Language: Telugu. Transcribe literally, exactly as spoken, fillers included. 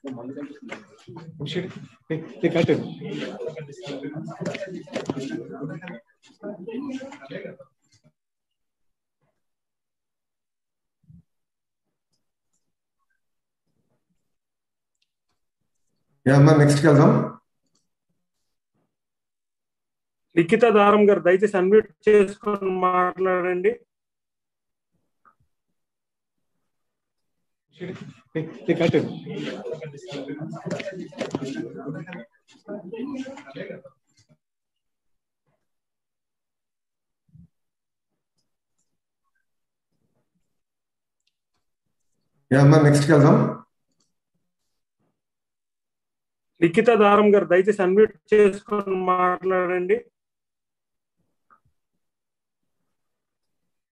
నెక్స్ట్ వెళ్దాం. లిఖిత దారం గారు దయచేసి అన్మ్యూట్ చేసుకొని మాట్లాడండి. నెక్స్ట్ వెళ్దాం. లిఖిత దారం గారు దయచేసి అన్మ్యూట్ చేసుకొని మాట్లాడండి.